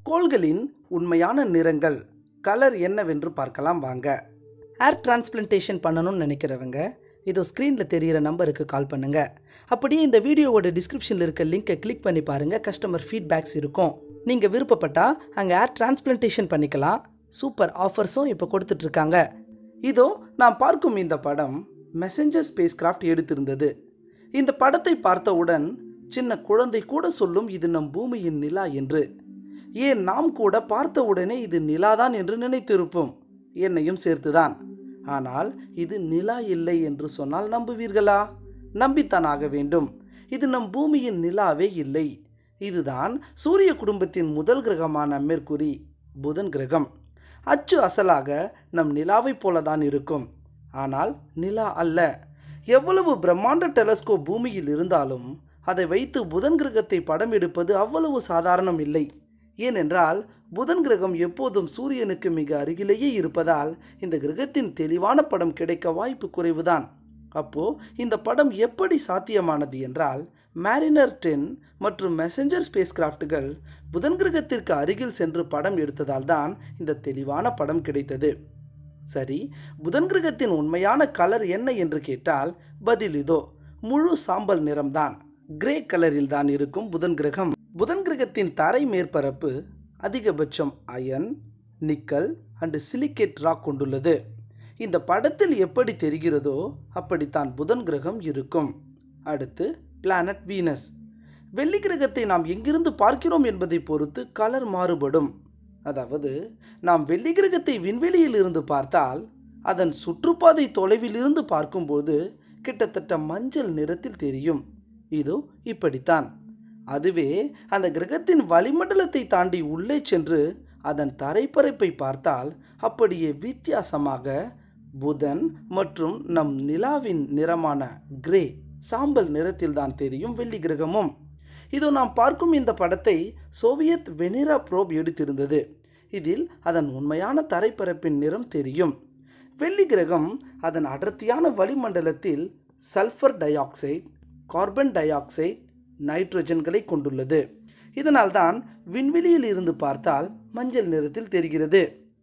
கோள்களின் உண்மையான நிறங்கள் கலர் என்னவென்று பார்க்கலாம் வாங்க. ஏர் டிரான்ஸ்பிளான்டேஷன் பண்ணணும்னு நினைக்கிறவங்க இதோ ஸ்க்ரீனில் தெரிகிற நம்பருக்கு கால் பண்ணுங்கள். அப்படியே இந்த வீடியோவோட டிஸ்கிரிப்ஷனில் இருக்க லிங்கை கிளிக் பண்ணி பாருங்கள். கஸ்டமர் ஃபீட்பேக்ஸ் இருக்கும். நீங்கள் விருப்பப்பட்டால் அங்கே ஏர் டிரான்ஸ்பிளான்டேஷன் பண்ணிக்கலாம். சூப்பர் ஆஃபர்ஸும் இப்போ கொடுத்துட்ருக்காங்க. இதோ நாம் பார்க்கும் இந்த படம் மெசஞ்சர் ஸ்பேஸ் கிராஃப்ட் எடுத்திருந்தது. இந்த படத்தை பார்த்தவுடன் சின்ன குழந்தை கூட சொல்லும் இது நம் பூமியின் நிலா என்று. ஏன் நாம் கூட பார்த்தவுடனே இது நிலாதான் என்று நினைத்திருப்போம், என்னையும் சேர்த்துதான். ஆனால் இது நிலா இல்லை என்று சொன்னால் நம்புவீர்களா? நம்பித்தான் ஆக வேண்டும். இது நம் பூமியின் நிலாவே இல்லை. இதுதான் சூரிய குடும்பத்தின் முதல் கிரகமான மெர்க்குரி, புதன் கிரகம். அச்சு அசலாக நம் நிலாவை போலதான் இருக்கும். ஆனால் நிலா அல்ல. எவ்வளவு பிரம்மாண்ட டெலஸ்கோப் பூமியில் இருந்தாலும் அதை வைத்து புதன் கிரகத்தை படம் எடுப்பது அவ்வளவு சாதாரணம் இல்லை. ஏனென்றால் புதன் கிரகம் எப்போதும் சூரியனுக்கு மிக அருகிலேயே இருப்பதால் இந்த கிரகத்தின் தெளிவான படம் கிடைக்க வாய்ப்பு குறைவுதான். அப்போ இந்த படம் எப்படி சாத்தியமானது என்றால், மேரினர் 10 மற்றும் மெசஞ்சர் ஸ்பேஸ் கிராஃப்டுகள் புதன் கிரகத்திற்கு அருகில் சென்று படம் எடுத்ததால் தான் இந்த தெளிவான படம் கிடைத்தது. சரி, புதன் கிரகத்தின் உண்மையான கலர் என்ன என்று கேட்டால் பதில் இதோ, முழு சாம்பல் நிறம்தான். கிரே கலரில் தான் இருக்கும் புதன் கிரகம். புதன் கிரகத்தின் தரை மேற்பரப்பு அதிகபட்சம் iron, nickel and silicate rock கொண்டுள்ளது. இந்த படத்தில் எப்படி தெரிகிறதோ அப்படித்தான் புதன் கிரகம் இருக்கும். அடுத்து பிளானட் வீனஸ். வெள்ளி கிரகத்தை நாம் எங்கிருந்து பார்க்கிறோம் என்பதை பொறுத்து கலர் மாறுபடும். அதாவது நாம் வெள்ளி கிரகத்தை விண்வெளியில் இருந்து பார்த்தால் அதன் சுற்றுப்பாதை தொலைவில் இருந்து பார்க்கும்போது கிட்டத்தட்ட மஞ்சள் நிறத்தில் தெரியும். இது இப்படித்தான். அதுவே அந்த கிரகத்தின் வளிமண்டலத்தை தாண்டி உள்ளே சென்று அதன் தரைப்பரப்பை பார்த்தால் அப்படியே வித்தியாசமாக புதன் மற்றும் நம் நிலாவின் நிறமான கிரே சாம்பல் நிறத்தில் தான் தெரியும் வெள்ளி கிரகமும். இதோ நாம் பார்க்கும் இந்த படத்தை சோவியத் வெனிரா ப்ரோப் எடுத்திருந்தது. இதில் அதன் உண்மையான தரைப்பரப்பின் நிறம் தெரியும். வெள்ளி கிரகம் அதன் அடர்த்தியான வளிமண்டலத்தில் sulphur dioxide, carbon dioxide, நைட்ரஜன்களை கொண்டுள்ளது. இதனால்தான் விண்வெளியில் இருந்து பார்த்தால் மஞ்சள் நிறத்தில் தெரிகிறது.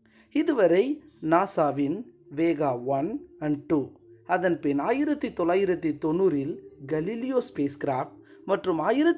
இதுவரை நாசாவின் வேகா 1 and 2, அதன் பின் 1990இல் கலீலியோ ஸ்பேஸ் கிராஃப்ட் மற்றும்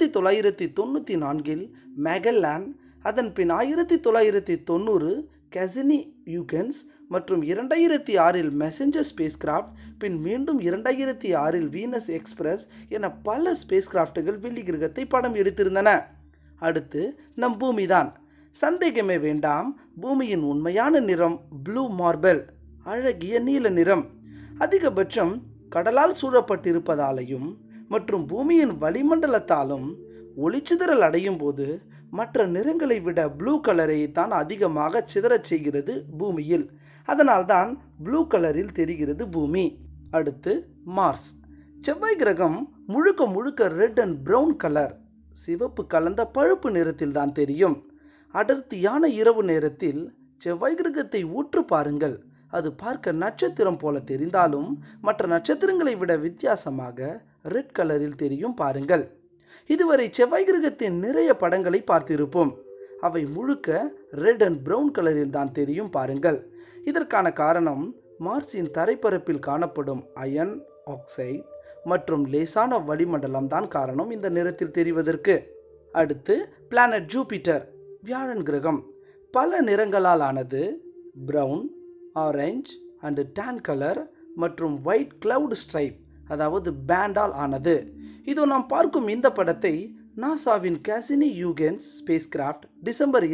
1994இல் மெகல்லான், அதன் பின் 1990 கசினி யூகன்ஸ் மற்றும் 2006இல் மெசஞ்சர் ஸ்பேஸ் கிராஃப்ட், பின் மீண்டும் 2006இல் வீனஸ் எக்ஸ்பிரஸ் என பல ஸ்பேஸ் கிராஃப்டுகள் வெள்ளி கிரகத்தை படம் எடுத்திருந்தன. அடுத்து நம் பூமி தான். சந்தேகமே வேண்டாம், பூமியின் உண்மையான நிறம் ப்ளூ மார்பிள், அழகிய நீல நிறம். அதிகபட்சம் கடலால் சூழப்பட்டிருப்பதாலையும் மற்றும் பூமியின் வளிமண்டலத்தாலும் ஒளிச்சிதறல் அடையும் போது மற்ற நிறங்களை விட ப்ளூ கலரை தான் அதிகமாக சிதறச் செய்கிறது பூமியில். அதனால்தான் ப்ளூ கலரில் தெரிகிறது பூமி. அடுத்து மார்ஸ். செவ்வாய் கிரகம் முழுக்க முழுக்க ரெட் அண்ட் ப்ரௌன் கலர், சிவப்பு கலந்த பழுப்பு நிறத்தில் தான் தெரியும். அடர்த்தியான இரவு நேரத்தில் செவ்வாய் கிரகத்தை ஊற்று பாருங்கள். அது பார்க்க நட்சத்திரம் போல தெரிந்தாலும் மற்ற நட்சத்திரங்களை விட வித்தியாசமாக ரெட் கலரில் தெரியும் பாருங்கள். இதுவரை செவ்வாய் கிரகத்தின் நிறைய படங்களை பார்த்திருப்போம். அவை முழுக்க ரெட் அண்ட் ப்ரௌன் கலரில் தான் தெரியும் பாருங்கள். இதற்கான காரணம் மார்ஸின் தரைப்பரப்பில் காணப்படும் அயன் ஆக்சைடு மற்றும் லேசான வளிமண்டலம் தான் காரணம் இந்த நிறத்தில் தெரிவதற்கு. அடுத்து பிளானட் ஜூபிட்டர், வியாழன் கிரகம். பல நிறங்களால் ஆனது. Brown, orange and tan colour மற்றும் ஒயிட் கிளவுட் ஸ்ட்ரைப், அதாவது பேண்டால் ஆனது. இதோ நாம் பார்க்கும் இந்த படத்தை நாசாவின் Cassini Huygens spacecraft December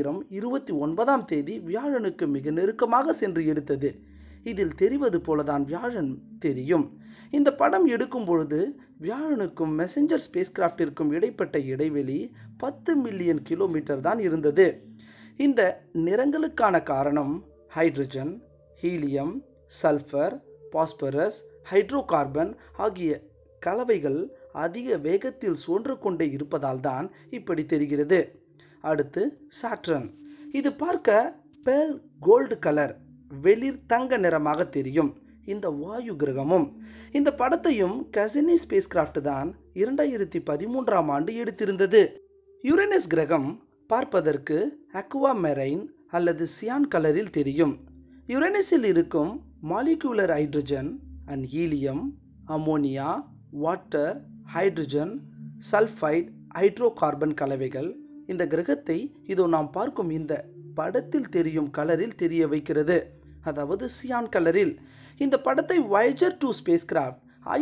2029 வியாழனுக்கு மிக நெருக்கமாக சென்று எடுத்தது. இதில் தெரிவது போலதான் வியாழன் தெரியும். இந்த படம் எடுக்கும் பொழுது வியாழனுக்கும் மெசஞ்சர் ஸ்பேஸ் கிராஃப்டிற்கும் இடைப்பட்ட இடைவெளி 10 மில்லியன் கிலோமீட்டர் தான் இருந்தது. இந்த நிறங்களுக்கான காரணம் hydrogen, helium, sulphur, phosphorus, hydrocarbon ஆகிய கலவைகள் அதிக வேகத்தில் சுழன்று கொண்டே இருப்பதால் தான் இப்படி தெரிகிறது. அடுத்து சாட்ரன். இது பார்க்க பேல் கோல்டு கலர், வெளிர் தங்க நிறமாக தெரியும். இந்த வாயு கிரகமும். இந்த படத்தையும் கசினி ஸ்பேஸ் கிராஃப்ட் தான் 2013ஆம் ஆண்டு எடுத்திருந்தது. யுரேனஸ் கிரகம் பார்ப்பதற்கு அக்வா மெரைன் அல்லது சியான் கலரில் தெரியும். யுரேனஸில் இருக்கும் molecular hydrogen and helium, ammonia, water, hydrogen, sulphide, hydrocarbon கலவைகள் இந்த கிரகத்தை இதோ நாம் பார்க்கும் இந்த படத்தில் தெரியும் கலரில் தெரிய வைக்கிறது, அதாவது சியான் கலரில். இந்த படத்தை வாயேஜர் 2 ஸ்பேஸ் கிராஃப்ட்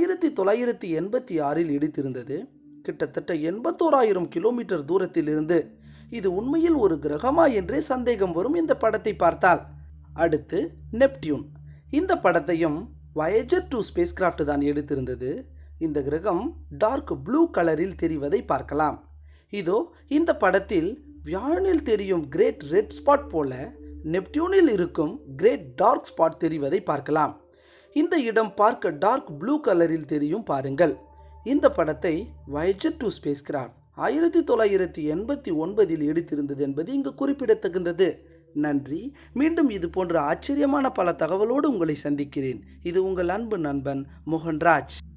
1986 எடுத்திருந்தது. கிட்டத்தட்ட 81,000 கிலோமீட்டர் தூரத்தில் இருந்து. இது உண்மையில் ஒரு கிரகமா என்றே சந்தேகம் வரும் இந்த படத்தை பார்த்தால். அடுத்து நெப்டியூன். இந்த படத்தையும் வாயேஜர் 2 ஸ்பேஸ் கிராஃப்ட் தான் எடுத்திருந்தது. இந்த கிரகம் டார்க் ப்ளூ கலரில் தெரிவதை பார்க்கலாம். இதோ இந்த படத்தில் வியாழனில் தெரியும் கிரேட் ரெட் ஸ்பாட் போல நெப்டியூனில் இருக்கும் கிரேட் டார்க் ஸ்பாட் தெரிவதை பார்க்கலாம். இந்த இடம் பார்க்க டார்க் ப்ளூ கலரில் தெரியும் பாருங்கள். இந்த படத்தை வாயேஜர் 2 ஸ்பேஸ் கிராஃப்ட் 1989 எடுத்திருந்தது என்பது இங்கு குறிப்பிடத்தகுந்தது. நன்றி. மீண்டும் இது போன்ற ஆச்சரியமான பல தகவலோடு உங்களை சந்திக்கிறேன். இது உங்கள் அன்பு நண்பன் மோகன்ராஜ்.